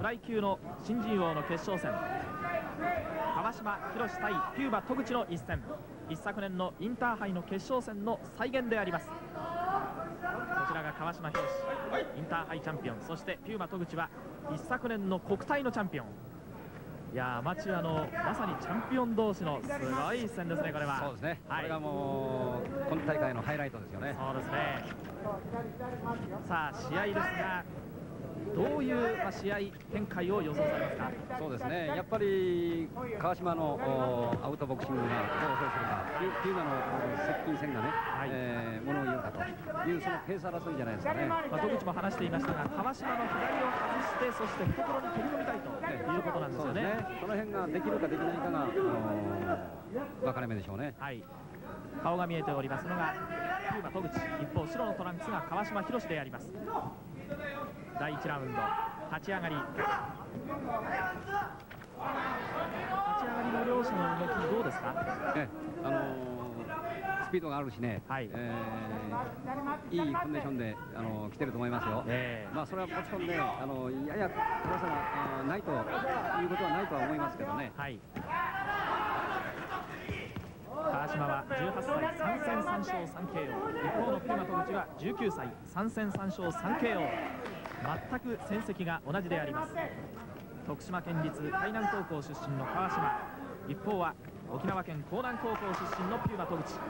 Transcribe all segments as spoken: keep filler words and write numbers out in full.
ライ級の新人王の決勝戦、川島博対ピューマ戸口の一戦、一昨年のインターハイの決勝戦の再現であります。こちらが川島博、インターハイチャンピオン、そしてピューマ戸口は一昨年の国体のチャンピオン。いやアマチュアのまさにチャンピオン同士のすごい一戦ですね。これはそうですね、 はい、 これがもう今大会のハイライトですよね。 そうですね。さあ試合ですが、どういう、まあ、試合展開を予想されますか。 そうですね、やっぱり川島のアウトボクシングがどう制するか、ピューマの接近戦がね、はい、えー、ものを言うかというそのペース争いじゃないですかね。 まあ、戸口も話していましたが、川島の左を外して、そして懐に飛び込みたいということなんですよね。 そうですね、その辺ができるかできないかが、あのー、分かれ目でしょうね。はい、 顔が見えておりますのがピューマ戸口、一方白のトランクスが川島博であります。だいいちラウンド立ち上がり、立ち上がりの両者の動きどうですか。 えあのー、スピードがあるしね、はい、えー、いいコンディションで、あのー、来てると思いますよ。えー、まあそれはもちろんね、あのー、やや高さがないということはないとは思いますけどね。はい、 川島はじゅうはっさいさん戦さん勝さんケーオー、一方のピューマ戸口はじゅうきゅうさいさん戦さん勝さんケーオー、全く戦績が同じであります。徳島県立海南高校出身の川島、一方は沖縄県江南高校出身のピューマ戸口。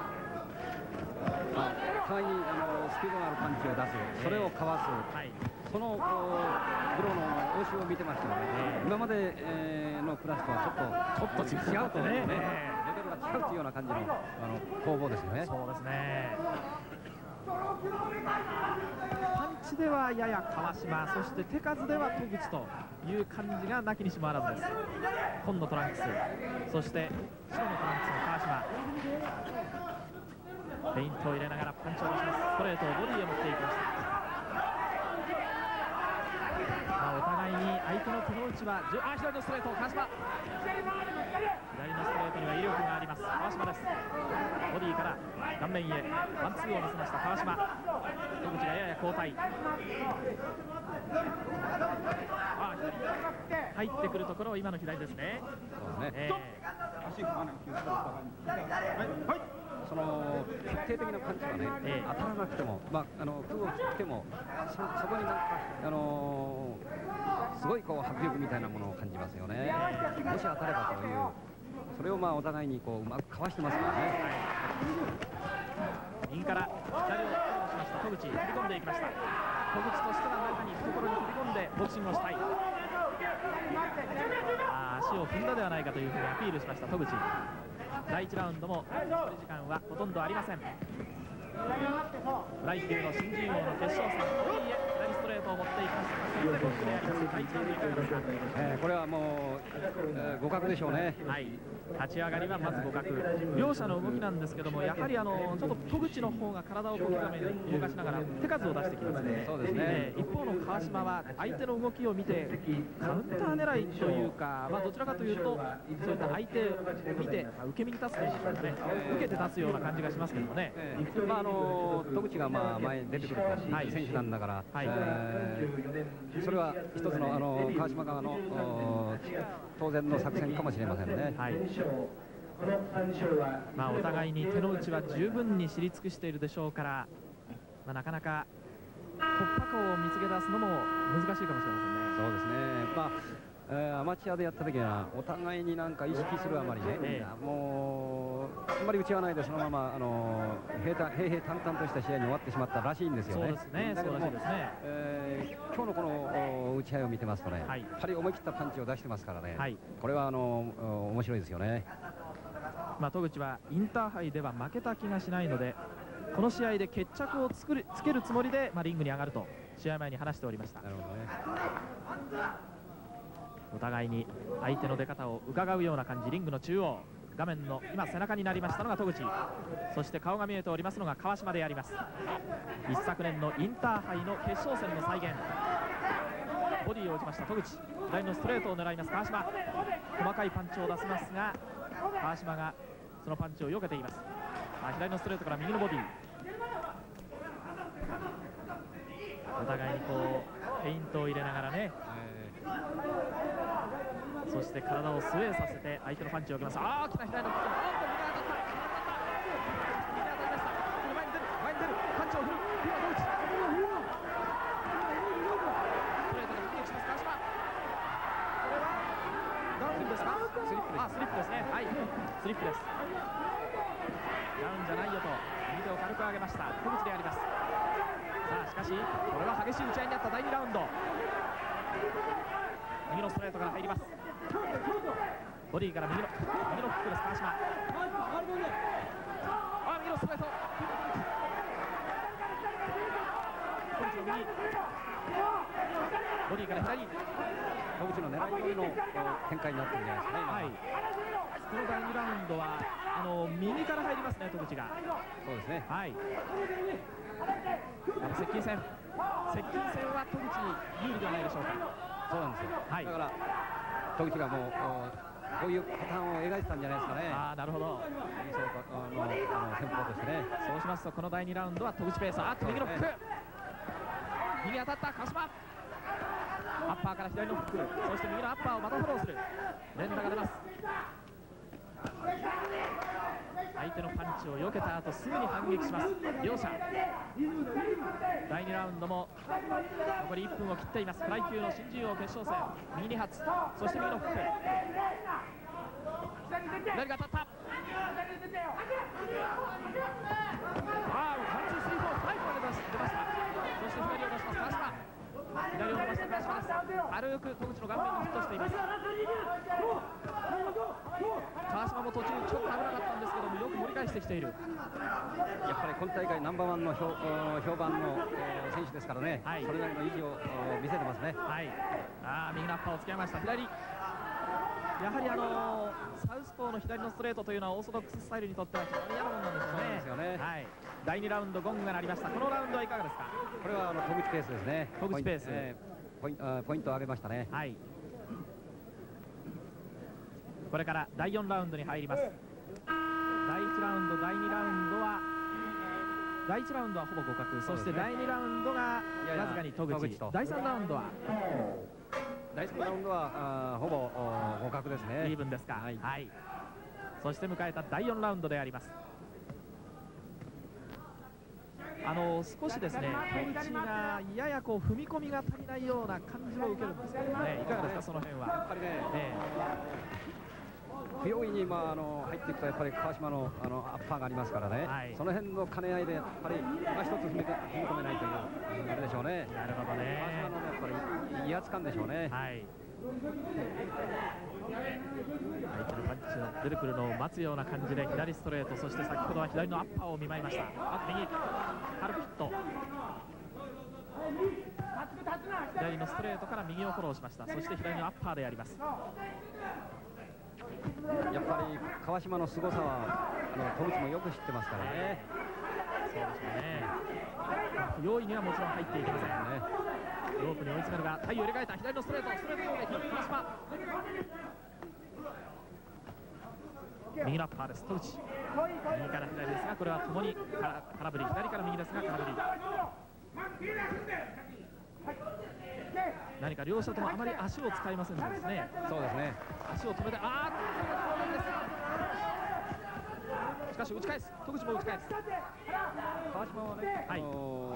まあ、互いにあのスピードのあるパンチを出す、それをかわす、はい、そのプロの応酬を見てましたので、ね、今まで、えー、のクラスとはちょっとちょっと違うとね、レベルが違うというような感じのあの攻防ですよね。 そうですね。パンチではやや川島、そして手数では戸口という感じがなきにしもあらずです。紺のトランクス、そして白のトランクスの川島、フェイントを入れながらパンチを出します。ストレートをボディへ持っていきました。まあ、お互いに相手の手の内はあ左のストレート、川島、左のストレートには威力があります川島です。ボディから顔面へワンツーを見せました川島。戸口がやや後退、あ左入ってくるところを今の左ですね。そうですね、えーその決定的なパンチがね、えー、当たらなくても、まあ、あの空を切っても そ, そこになんか、あのー、すごいこう迫力みたいなものを感じますよね。もし当たればという、それをまあお互いにこううまくかわしてますからね。はい、 右から左をしました戸口、飛び込んでいきました。戸口としては中に懐に飛び込んでボクシングをしたい。あ足を踏んだではないかというふうにアピールしました戸口。だいいちラウンドも残り時間はほとんどありません。フライ級の新人王の決勝戦、ボディへ左ストレートを持っていきました。だいいちラウンドいかがですか。 えー、これはもう、えー、互角でしょうね。 はい、立ち上がりはまず互角、両者の動きなんですけども、やはりあのちょっと戸口の方が体を小刻みに動かしながら手数を出してきますね。そうですね、えー、一方の川島は相手の動きを見てカウンター狙いというか、まあ、どちらかというとそういった相手を見て受け身に立つというかね、受けて立つような感じがしますけどもね。 えーまあ、あの戸口がまあ前に出てくると、はい、選手なんだから、はい、えー、それは一つのあの川島側の当然の作戦かもしれませんね。はい、 まあお互いに手の内は十分に知り尽くしているでしょうから、まあ、なかなか突破口を見つけ出すのも難しいかもしれませんね。 そうですね、まあえー、アマチュアでやった時はお互いになんか意識するあまりね、ええ、もうあんまり打ち合わないでそのままあの平々平々淡々とした試合に終わってしまったらしいんですよね。 そうですね、そうらしいですね。 えー、今日のこの打ち合いを見てますとね、はい、やはり思い切ったパンチを出してますからね、はい、これはあの面白いですよね。 まあ、戸口はインターハイでは負けた気がしないので、この試合で決着をつくるつけるつもりで、まあ、リングに上がると試合前に話しておりました。なるほどね。お互いに相手の出方を伺うような感じ、リングの中央、画面の今背中になりましたのが戸口、そして顔が見えておりますのが川島であります。一昨年のインターハイの決勝戦の再現、ボディを打ちました戸口、左のストレートを狙います川島、細かいパンチを出しますが川島がそのパンチを避けています。あ、左のストレートから右のボディ、お互いにこうフェイントを入れながらね、えーそして体をスウェーさせて相手のパンチを受けます。ああ、大きな左のキック、あーっと右が当たった、右が当たりました。この前に出る、前に出る、パンチを振る、今野口、ストレートで反撃します川島。これはダウンですか？スリップです。あ、スリップですね。はい、スリップです。ダウンじゃないよと右手を軽く上げました小口であります。さあしかしこれは激しい打ち合いになっただいにラウンド。右のストレートから入ります。ボディから右の右のフックです川島。あ、右のストレート、小口の右、ボディから左、 小口の狙い通りの展開になってるんじゃないですかね。 はい、このだいにラウンドはあの右から入りますね、戸口が。 そうですね。 はい。あの接近戦、接近戦は戸口に有利ではないでしょうか。 そうなんですよ。はい、だから戸口がもうこういうパターンを描いてたんじゃないですかね。 ああ、なるほど。 あのあの戦法としてね。 そうしますとこのだいにラウンドは戸口ペース。あっと右のフック、右当たった川島。アッパーから左のフック、そして右のアッパーをまたフォローする連打が出ます。相手のパンチを避けた後すぐに反撃します両者。だいにラウンドも残りいっぷんを切っています。フライ級の新人王決勝戦、右に発、そして右のフック、左が当たった。ああ、ワンツースリーフォーファイブまで出ました。そして左を出します川島。左を伸ばした川島です。軽く戸口の顔面にヒットしています。川島も途中ちょっと危なかったんですけどもよく盛り返してきている。 やっぱり今大会ナンバーワンの評評判の、えー、選手ですからね、はい、それなりの意地を見せてますね。 はい、あ右のアッパーをつけました。左、やはりあのー、サウスポーの左のストレートというのはオーソドックススタイルにとっては非常に嫌なものなんですよね。 そうですよね。 はい、だいにラウンドゴングが鳴りました。このラウンドはいかがですか？ これはあの戸口ペースですね。 戸口ペース、 えー、ポイント、ポイントを上げましたね。 はい、これからだいよんラウンドに入ります。だいいちラウンド、だいにラウンドはだいいちラウンドはほぼ互角、そしてだいにラウンドがわずかに戸口、だいさんラウンドはだいさんラウンドはあほぼ互角ですね。 イーブンですか。はい、はい、そして迎えただいよんラウンドであります。あの少しですね戸口がややこう踏み込みが足りないような感じを受けるんですけどね、いかがですかその辺は。 やっぱりね、ね不用意に、まあ、あの入っていくとやっぱり川島のあのアッパーがありますからね、はい、その辺の兼ね合いでやっぱり今一つ踏み踏み込めないというあれでしょうね。 なるほどね。 川島の、ね、やっぱり威圧感でしょうね。はい、 相手のパンチが出てくるのを待つような感じで左ストレート、そして先ほどは左のアッパーを見舞いました。あと右軽くヒット、左のストレートから右をフォローしました。そして左のアッパーでやります。 やっぱり川島の凄さはあの戸口もよく知ってますからね。 そうでしょうね。不用意にはもちろん入っていきませんね。ロープに追い詰めるが体を入れ替えた左のストレート、ストレート攻撃、川島右のアッパーです。戸口右から左ですがこれはともに空振り、左から右ですが空振り。何か両者ともあまり足を使いませんでですね。 そうですね。 足を止めて、あーっとこれです。しかし打ち返す、戸口も打ち返す。 川島はね、はい、あ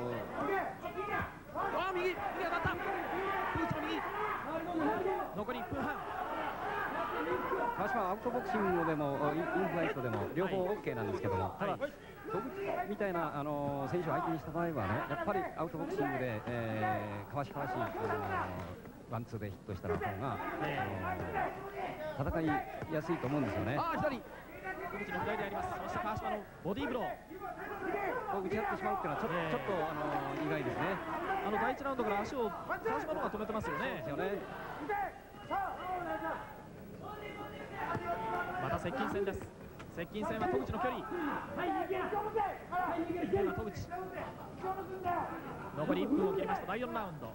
あ右右当たった。戸口の右。残りいっぷんはん。 川島はアウトボクシングでもインフライトでも両方 OK なんですけども、はい、ただ戸口みたいなあの選手を相手にした場合はね、やっぱりアウトボクシングで、えー、かわしかわし、あのワンツーでヒットしたら方が、えー、戦いやすいと思うんですよね。 ああ左、戸口の左であります。そして川島のボディーブローを打ち合ってしまうっていうのはちょっと、えー、ちょっとあの意外ですね。 あのだいいちラウンドから足を川島の方が止めてますよね。 そうですよね。 また接近戦です。接近戦は戸口の距離。今戸口残りいっぷんを切りました。だいよんラウンド、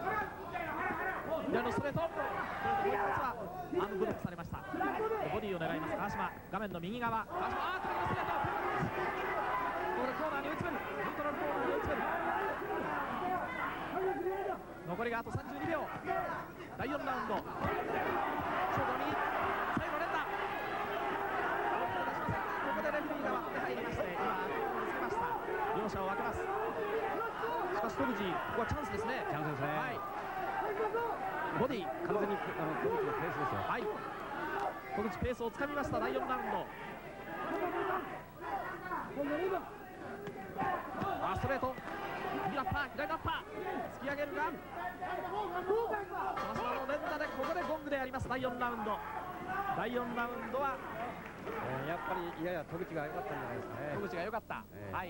左のストレート、これでもう一発はアームブロックされました。ボディを狙います川島、画面の右側、川島、あーっと右のストレート、ここでコーナーに追い詰める、ニュートラルコーナーに追い詰める。 残りがあとさんじゅうにびょう。だいよんラウンド、ショート右、最後連打、ここでレフェリーが割って入りまして、今アクロを見つけました。両者を分けます。しかし戸口、ここはチャンスですね。 チャンスですね。 はい、ボディ完全にあの戸口のペースですよ。 はい、戸口ペースをつかみました。だいよんラウンド、あストレート、右ラッパー、左ラッパー、突き上げるが川島の連打でここでゴングであります。だいよんラウンド、だいよんラウンドは、 えー、やっぱりやや戸口が良かったんじゃないですかね。 戸口が良かった、 えー、 はい、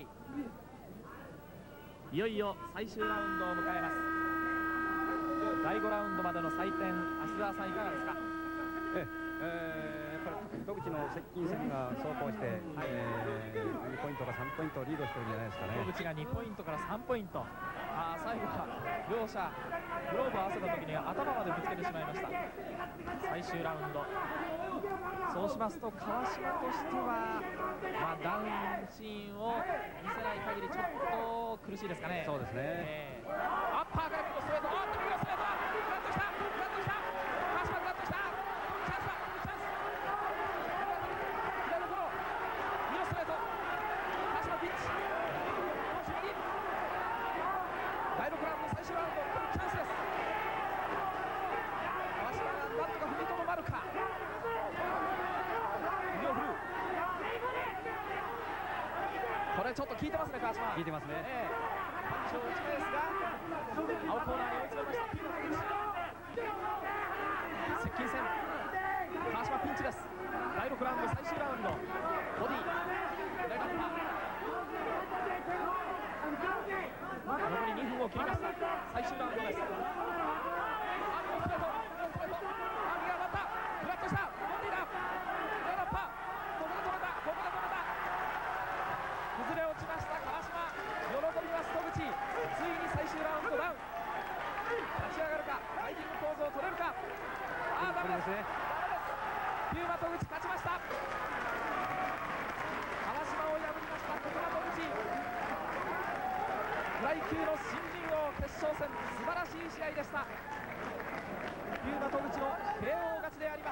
いよいよ最終ラウンドを迎えます。だいごラウンドまでの採点、芦澤さんいかがですか。 ええー、やっぱり戸口の接近戦が走行して、はい、えー、にポイントかさんポイントリードしてるんじゃないですかね。 戸口がにポイントからさんポイント、あ最後は両者グローブを合わせた時には頭までぶつけてしまいました。最終ラウンド、そうしますと川島としては、まあ、ダウンシーンを見せない限りちょっと苦しいですかね。 そうですね、 えー、アッパーから右のストレート、あっと右のストレート、グラッとしたグラッとした川島、グラッとしたチャンスだ、チャンス、左のフォロー、右のストレート、川島ピンチ、攻守右、だいろくラウンド最終ラウンド、チャンスです。川島がなんとか踏みとどまるか。これちょっと効いてますね、川島。 効いてますね。 えー、パンチを打ち返すが、青コーナーに追い詰めました。ピンのピンチ。接近戦。川島ピンチです。だいろくラウンド最終ラウンド。ボディ。レガッパ。残りにふんを切りました。最終ラウンドです。あ、ストレート。ストレート。あ、右が当たった。グラッとした。ボディだ。レガッパ。ここで止めた。ここで止めた。崩れ落ちました川島、喜びます戸口、ついに最終ラウンドダウン、立ち上がるか、ライディングポーズを取れるか、ああダメですね、ダメです、ピューマ戸口勝ちました、川島を破りましたピューマ戸口、フライ級の新人王決勝戦、素晴らしい試合でした。ピューマ戸口の ケーオー 勝ちであります。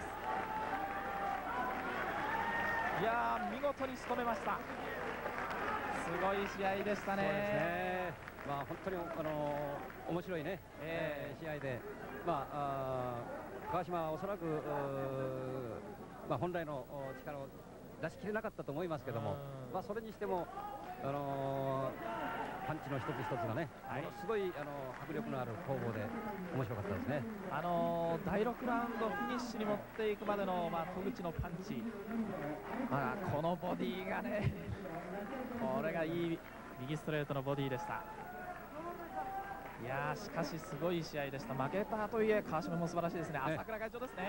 いやー見事に仕留めました。すごい試合でしたね。そうですね。 まあ本当にあのー、面白いね、えー、試合で、まあ、あ川島はおそらくまあ本来の力を出し切れなかったと思いますけども、まあそれにしてもあのー、パンチの一つ一つがね、はい、ものすごいあの迫力のある攻防で面白かったですね。 あのー、だいろくラウンドフィニッシュに持っていくまでの、まあ、戸口のパンチ、まあ、このボディがねこれがいい右ストレートのボディでした。いやーしかしすごい試合でした。負けたといえ川島も素晴らしいですね。朝倉会長ですね。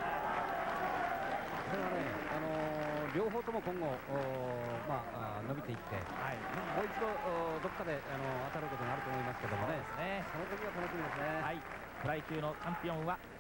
これはね、あのー、両方とも今後まあ伸びていって、はい、もう一度どっかで、あのー、当たることになると思いますけどもね。そうですね。その時は楽しみですね。 はい、フライ級のチャンピオンは